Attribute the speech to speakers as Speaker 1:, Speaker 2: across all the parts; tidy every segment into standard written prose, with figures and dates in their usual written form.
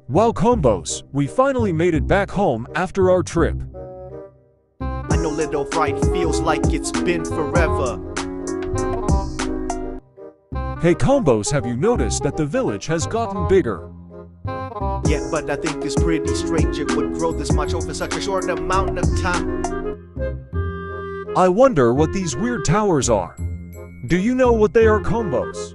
Speaker 1: Wow, Combos, we finally made it back home after our trip.
Speaker 2: I know Little Fright feels like it's been forever.
Speaker 1: Hey Combos, have you noticed that the village has gotten bigger?
Speaker 2: Yeah, but I think it's pretty strange it would grow this much over such a short amount of time.
Speaker 1: I wonder what these weird towers are. Do you know what they are, Combos?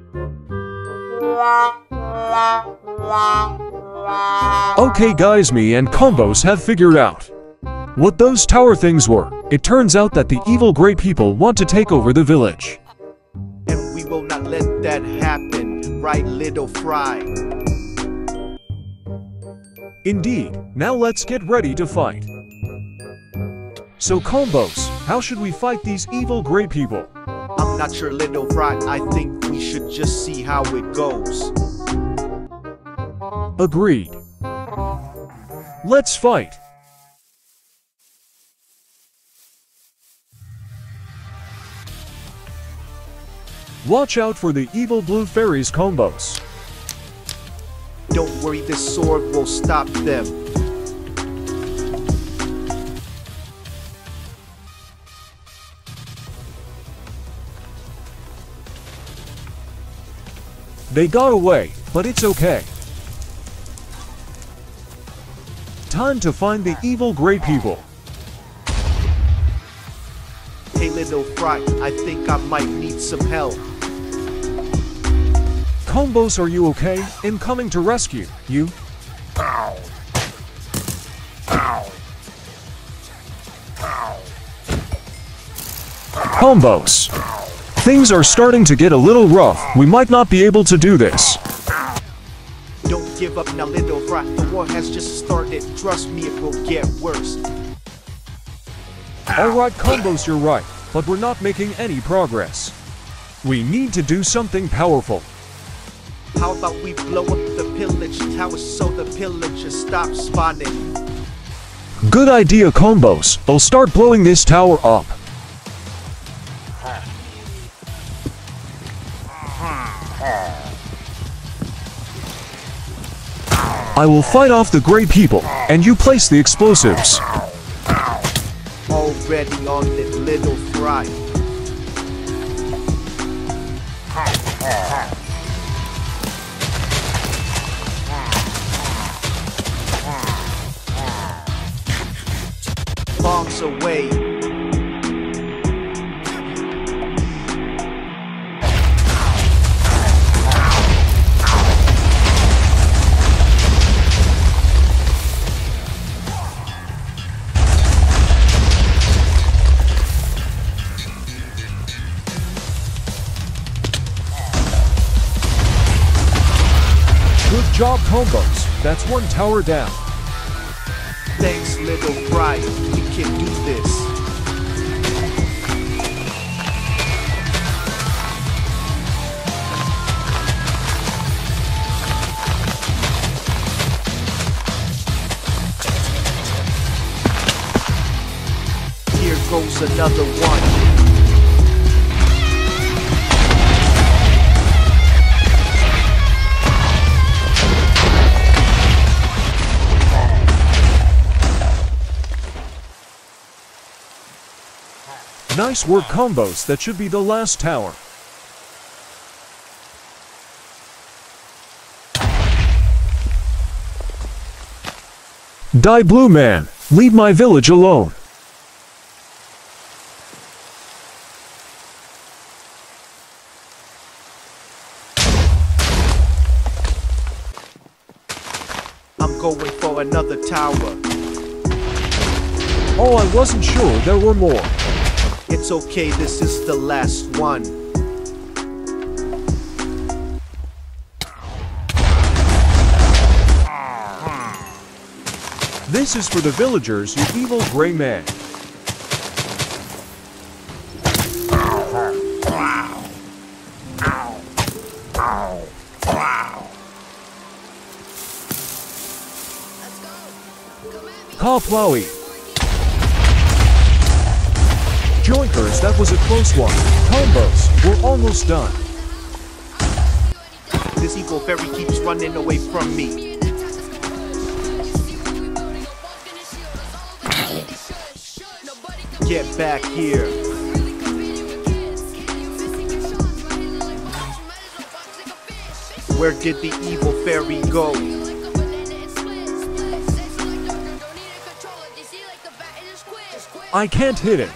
Speaker 1: Okay guys, me and Combos have figured out what those tower things were. It turns out that the evil Grey people want to take over the village.
Speaker 2: And we will not let that happen, right, Little Fry?
Speaker 1: Indeed. Now let's get ready to fight. So Combos, how should we fight these evil Grey people?
Speaker 2: I'm not sure, Little Fry. I think we should just see how it goes.
Speaker 1: Agreed. Let's fight. Watch out for the evil blue fairies, Combos.
Speaker 2: Don't worry, this sword will stop them.
Speaker 1: They got away, but it's okay. Time to find the evil Grey people.
Speaker 2: Hey Little Fry, I think I might need some help.
Speaker 1: Combos, are you okay? I'm coming to rescue you.
Speaker 3: Ow. Ow. Ow.
Speaker 1: Combos, things are starting to get a little rough. We might not be able to do this.
Speaker 2: Don't give up now, Little Fry. The war has just started. Trust me, it will get worse.
Speaker 1: Alright Combos, you're right, but we're not making any progress. We need to do something powerful.
Speaker 2: How about we blow up the pillage tower so the pillagers stop spawning?
Speaker 1: Good idea, Combos. I'll start blowing this tower up. I will fight off the Grey people, and you place the explosives.
Speaker 2: Already on it, Little Fry. Bombs away.
Speaker 1: Good job, Combos. That's one tower down.
Speaker 2: Thanks, Little Fry. We can do this. Here goes another one.
Speaker 1: Nice work, Combos. That should be the last tower. Die, Blue Man. Leave my village alone.
Speaker 2: I'm going for another tower.
Speaker 1: Oh, I wasn't sure there were more.
Speaker 2: It's okay, this is the last one.
Speaker 1: This is for the villagers, you evil Grey man. Ka Plowy. Joinkers, that was a close one. Combos, we're almost done.
Speaker 2: This evil fairy keeps running away from me. Get back here. Where did the evil fairy go?
Speaker 1: I can't hit it.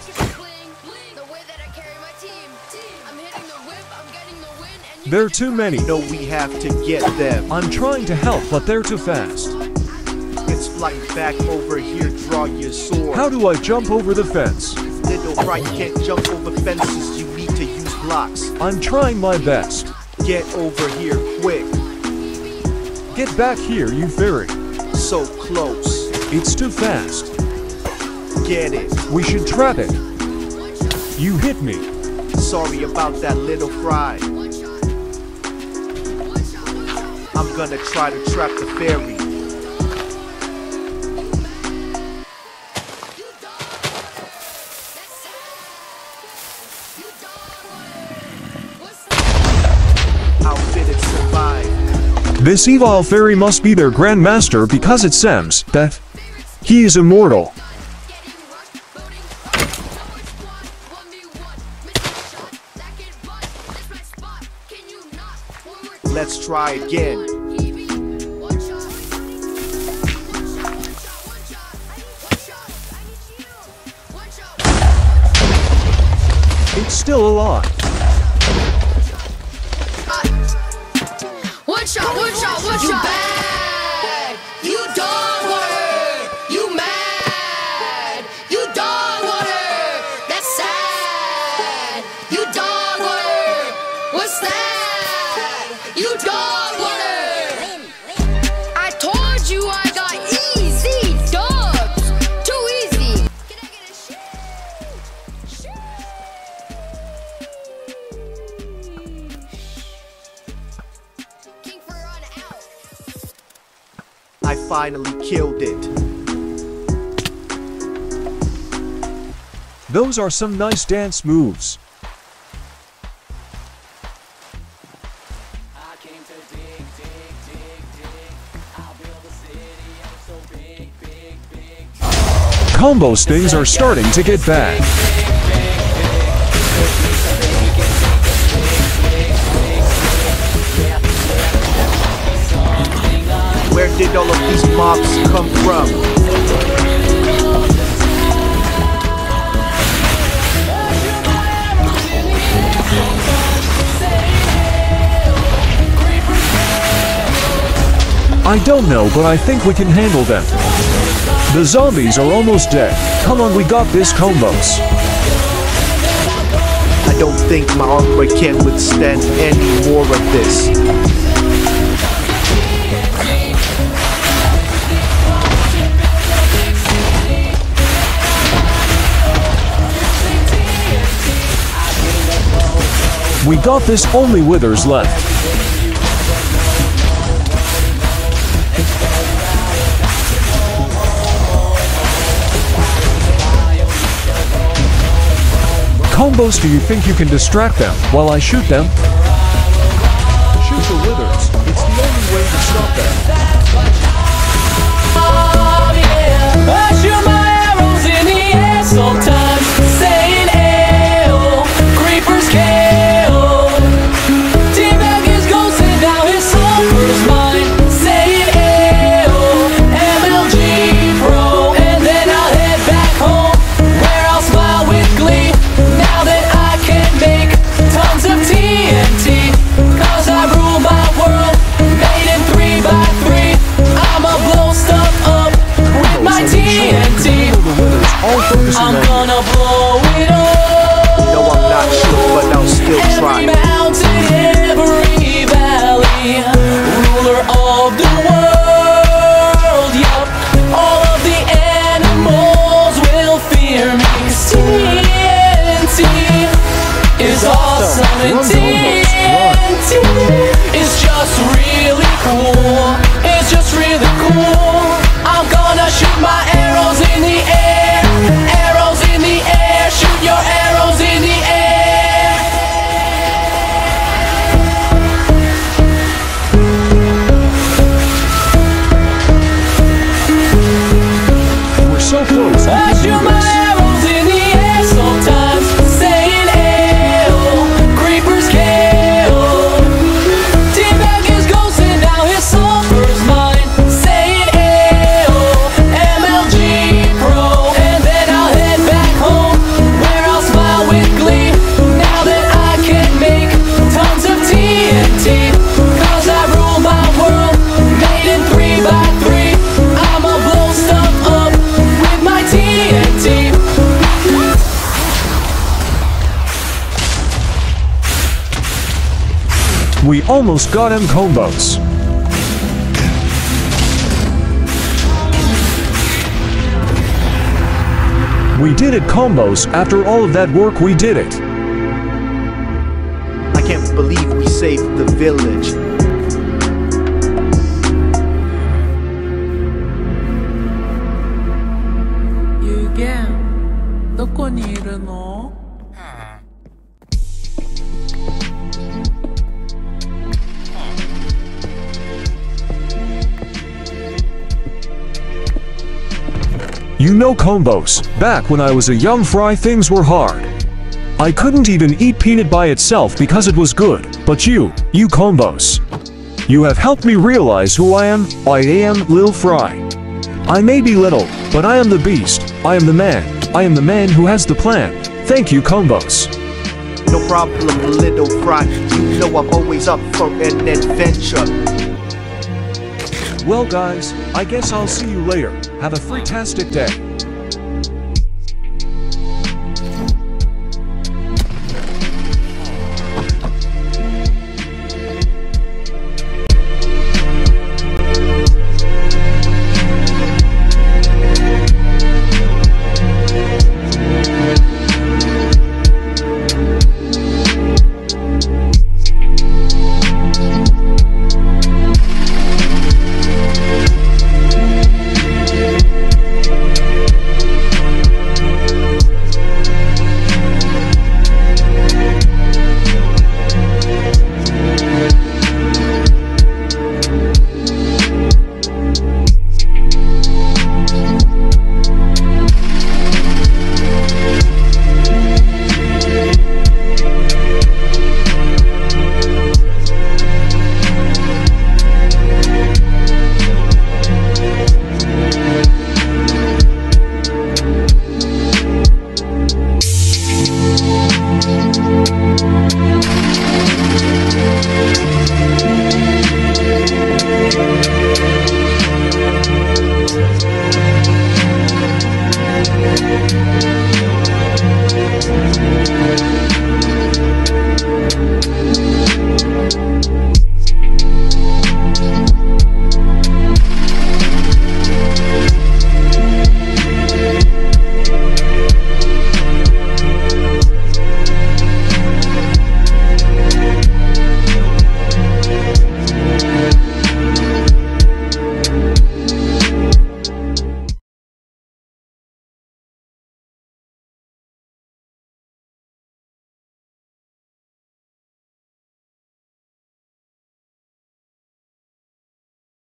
Speaker 1: There are too many.
Speaker 2: No, we have to get them.
Speaker 1: I'm trying to help, but they're too fast.
Speaker 2: It's flying back over here, draw your sword.
Speaker 1: How do I jump over the fence?
Speaker 2: Little Fry, you can't jump over fences, you need to use blocks.
Speaker 1: I'm trying my best.
Speaker 2: Get over here, quick.
Speaker 1: Get back here, you fairy.
Speaker 2: So close.
Speaker 1: It's too fast.
Speaker 2: Get it.
Speaker 1: We should trap it. You hit me.
Speaker 2: Sorry about that, Little Fry. I'm gonna try to trap the fairy. How did it survive?
Speaker 1: This evil fairy must be their grandmaster because it seems that he is immortal.
Speaker 2: Let's try again.
Speaker 1: It's still alive.
Speaker 3: One shot, you bad. You dog water. You mad. You dog water. That's sad. You dog water. What's that? You dog water. I told you I got easy dubs. Too easy. Can I get a shit? King for run out.
Speaker 2: I finally killed it.
Speaker 1: Those are some nice dance moves. Combo's things are starting to get bad.
Speaker 2: Where did all of these mobs come from?
Speaker 1: I don't know, but I think we can handle them. The zombies are almost dead. Come on, we got this, Combos.
Speaker 2: I don't think my armor can withstand any more of this.
Speaker 1: We got this, only withers left. Combos, do you think you can distract them while I shoot them? Shoot the withers. It's the only way to stop them.
Speaker 4: Oh yeah, I shoot my arrows in the air sometimes, saying "Ayo, creepers kill." T-Bag is ghosting, now his soul is mine, saying "Ayo, MLG Pro," and then I'll head back home, where I'll smile with glee. Now that I can make tons of TNT, 'cause I rule my world, made in 3x3. I'ma blow stuff up with my TNT. I'm gonna blow it up.
Speaker 2: No, I'm not sure, but I'll still try.
Speaker 4: Every mountain, every valley, ruler of the world, yup. All of the animals will fear me, 'cause TNT is awesome, and TNT is just really cool. It's just really cool. I'm gonna shoot my arrows in the air, arrows in the air, shoot your arrows in the air.
Speaker 1: We're so close. We
Speaker 4: I
Speaker 1: can do
Speaker 4: shoot my
Speaker 1: this.
Speaker 4: arrows in the air.
Speaker 1: We almost got him, Combos. We did it, Combos. After all of that work, we did it.
Speaker 2: I can't believe we saved the village.
Speaker 4: 유겐, どこにいるの?
Speaker 1: You know, Combos, back when I was a young fry, things were hard. I couldn't even eat peanut by itself because it was good, but you Combos, you have helped me realize who I am. I am Lil Fry. I may be little, but I am the beast. I am the man. I am the man who has the plan. Thank you, Combos.
Speaker 2: No problem, little fry. You know I'm always up for an adventure.
Speaker 1: Well guys, I guess I'll see you later. Have a fantastic day.